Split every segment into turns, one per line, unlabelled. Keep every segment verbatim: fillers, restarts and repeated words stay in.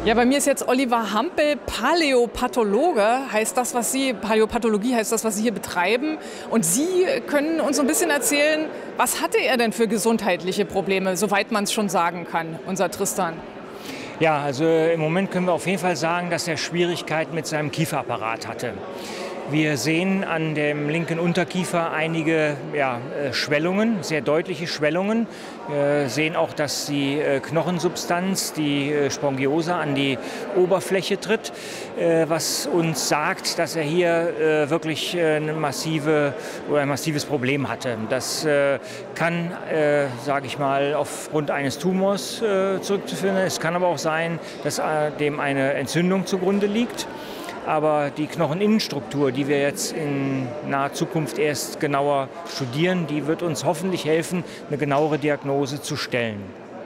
Ja, bei mir ist jetzt Oliver Hampel, Paläopathologe, heißt das, was Sie, Paläopathologie heißt das, was Sie hier betreiben. Und Sie können uns so ein bisschen erzählen, was hatte er denn für gesundheitliche Probleme, soweit man es schon sagen kann, unser Tristan?
Ja, also im Moment können wir auf jeden Fall sagen, dass er Schwierigkeiten mit seinem Kieferapparat hatte. Wir sehen an dem linken Unterkiefer einige ja, Schwellungen, sehr deutliche Schwellungen. Wir sehen auch, dass die Knochensubstanz, die Spongiose, an die Oberfläche tritt, was uns sagt, dass er hier wirklich ein, massive, oder ein massives Problem hatte. Das kann, sage ich mal, aufgrund eines Tumors zurückzuführen. Es kann aber auch sein, dass dem eine Entzündung zugrunde liegt. Aber die Knocheninnenstruktur, die wir jetzt in naher Zukunft erst genauer studieren, die wird uns hoffentlich helfen, eine genauere Diagnose zu stellen.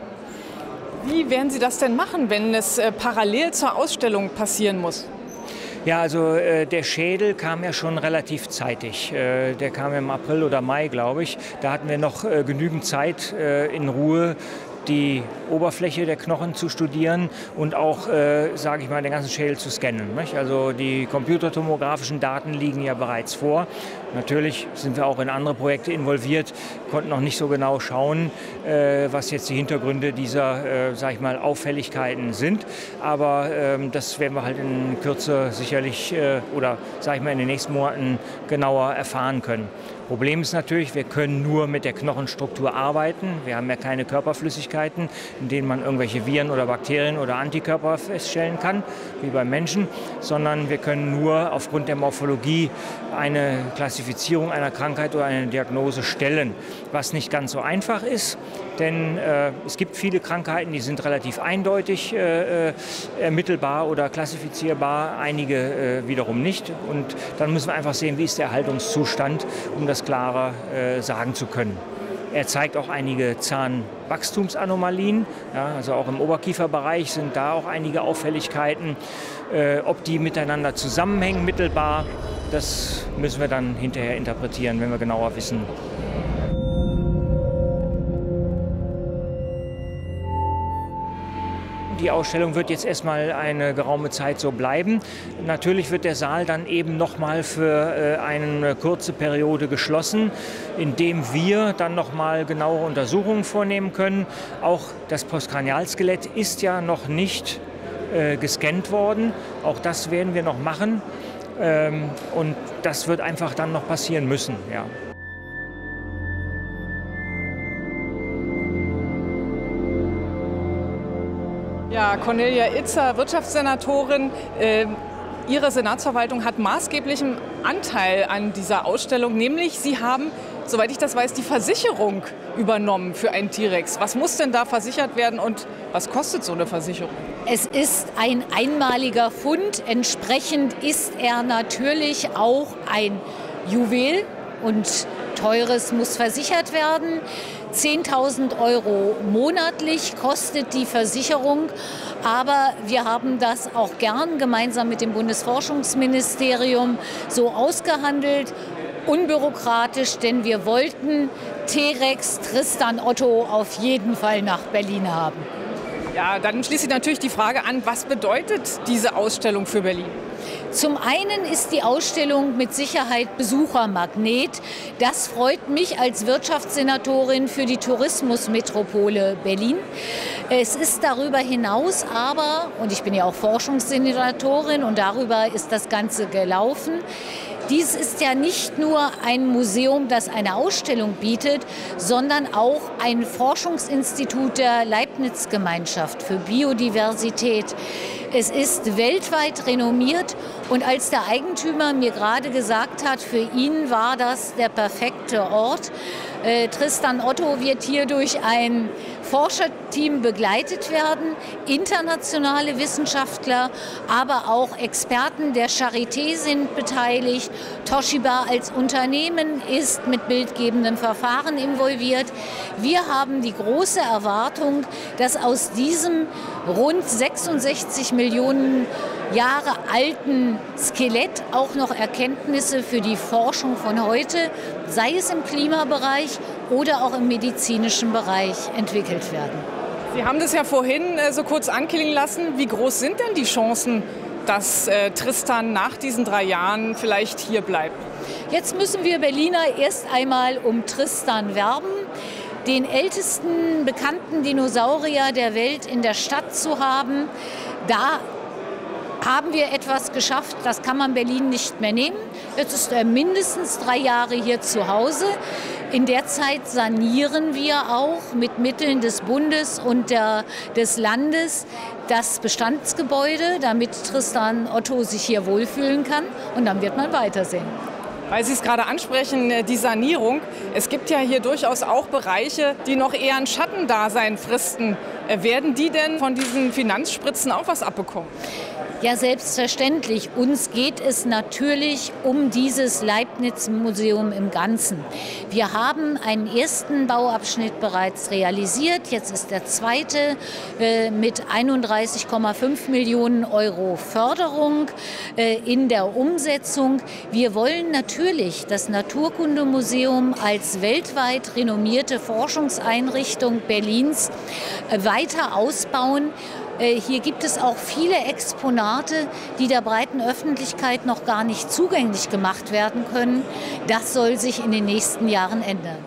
Wie werden Sie das denn machen, wenn es äh, parallel zur Ausstellung passieren muss?
Ja, also äh, der Schädel kam ja schon relativ zeitig. Äh, der kam im April oder Mai, glaube ich. Da hatten wir noch äh, genügend Zeit äh, in Ruhe, die Oberfläche der Knochen zu studieren und auch, äh, sage ich mal, den ganzen Schädel zu scannen. Nicht? Also die computertomografischen Daten liegen ja bereits vor. Natürlich sind wir auch in andere Projekte involviert, konnten noch nicht so genau schauen, äh, was jetzt die Hintergründe dieser, äh, sage ich mal, Auffälligkeiten sind. Aber äh, das werden wir halt in Kürze sicherlich äh, oder, sage ich mal, in den nächsten Monaten genauer erfahren können. Problem ist natürlich, wir können nur mit der Knochenstruktur arbeiten. Wir haben ja keine Körperflüssigkeiten, in denen man irgendwelche Viren oder Bakterien oder Antikörper feststellen kann, wie beim Menschen, sondern wir können nur aufgrund der Morphologie eine Klassifizierung einer Krankheit oder eine Diagnose stellen, was nicht ganz so einfach ist. Denn äh, es gibt viele Krankheiten, die sind relativ eindeutig äh, ermittelbar oder klassifizierbar, einige äh, wiederum nicht. Und dann müssen wir einfach sehen, wie ist der Erhaltungszustand, um das klarer äh, sagen zu können. Er zeigt auch einige Zahnwachstumsanomalien, ja, also auch im Oberkieferbereich sind da auch einige Auffälligkeiten. Äh, ob die miteinander zusammenhängen mittelbar, das müssen wir dann hinterher interpretieren, wenn wir genauer wissen. Die Ausstellung wird jetzt erstmal eine geraume Zeit so bleiben. Natürlich wird der Saal dann eben noch mal für eine kurze Periode geschlossen, indem wir dann noch mal genauere Untersuchungen vornehmen können. Auch das Postkranialskelett ist ja noch nicht äh, gescannt worden. Auch das werden wir noch machen. Ähm, und das wird einfach dann noch passieren müssen. Ja.
Ja, Cornelia Itzer, Wirtschaftssenatorin. Äh, Ihre Senatsverwaltung hat maßgeblichen Anteil an dieser Ausstellung, nämlich Sie haben, soweit ich das weiß, die Versicherung übernommen für einen T-Rex. Was muss denn da versichert werden und was kostet so eine Versicherung?
Es ist ein einmaliger Fund. Entsprechend ist er natürlich auch ein Juwel und Teures muss versichert werden. zehntausend Euro monatlich kostet die Versicherung, aber wir haben das auch gern gemeinsam mit dem Bundesforschungsministerium so ausgehandelt, unbürokratisch, denn wir wollten T-Rex Tristan Otto auf jeden Fall nach Berlin haben.
Ja, dann schließe ich natürlich die Frage an, was bedeutet diese Ausstellung für Berlin?
Zum einen ist die Ausstellung mit Sicherheit Besuchermagnet. Das freut mich als Wirtschaftssenatorin für die Tourismusmetropole Berlin. Es ist darüber hinaus aber, und ich bin ja auch Forschungssenatorin und darüber ist das Ganze gelaufen, dies ist ja nicht nur ein Museum, das eine Ausstellung bietet, sondern auch ein Forschungsinstitut der Leibniz-Gemeinschaft für Biodiversität. Es ist weltweit renommiert und als der Eigentümer mir gerade gesagt hat, für ihn war das der perfekte Ort. Äh, Tristan Otto wird hier durch ein Forscherteam begleitet werden, internationale Wissenschaftler, aber auch Experten der Charité sind beteiligt. Toshiba als Unternehmen ist mit bildgebenden Verfahren involviert. Wir haben die große Erwartung, dass aus diesem rund sechsundsechzig Millionen Jahre alten Skelett auch noch Erkenntnisse für die Forschung von heute, sei es im Klimabereich oder auch im medizinischen Bereich, entwickelt werden.
Sie haben das ja vorhin äh, so kurz anklingen lassen. Wie groß sind denn die Chancen, dass äh, Tristan nach diesen drei Jahren vielleicht hier bleibt?
Jetzt müssen wir Berliner erst einmal um Tristan werben, den ältesten bekannten Dinosaurier der Welt in der Stadt zu haben. Da haben wir etwas geschafft, das kann man Berlin nicht mehr nehmen. Jetzt ist er mindestens drei Jahre hier zu Hause. In der Zeit sanieren wir auch mit Mitteln des Bundes und der, des Landes das Bestandsgebäude, damit Tristan Otto sich hier wohlfühlen kann. Und dann wird man weitersehen.
Weil Sie es gerade ansprechen, die Sanierung. Es gibt ja hier durchaus auch Bereiche, die noch eher ein Schattendasein fristen. Werden die denn von diesen Finanzspritzen auch was abbekommen?
Ja, selbstverständlich. Uns geht es natürlich um dieses Leibniz-Museum im Ganzen. Wir haben einen ersten Bauabschnitt bereits realisiert. Jetzt ist der zweite äh, mit einunddreißig Komma fünf Millionen Euro Förderung äh, in der Umsetzung. Wir wollen natürlich das Naturkundemuseum als weltweit renommierte Forschungseinrichtung Berlins äh, weiter ausbauen. Hier gibt es auch viele Exponate, die der breiten Öffentlichkeit noch gar nicht zugänglich gemacht werden können. Das soll sich in den nächsten Jahren ändern.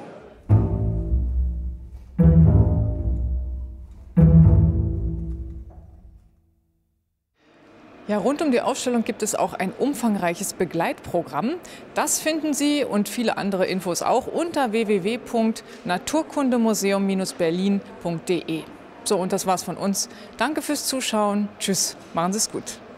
Ja, rund um die Ausstellung gibt es auch ein umfangreiches Begleitprogramm. Das finden Sie und viele andere Infos auch unter w w w punkt naturkundemuseum Bindestrich berlin punkt de. So, und das war's von uns. Danke fürs Zuschauen. Tschüss, machen Sie es gut.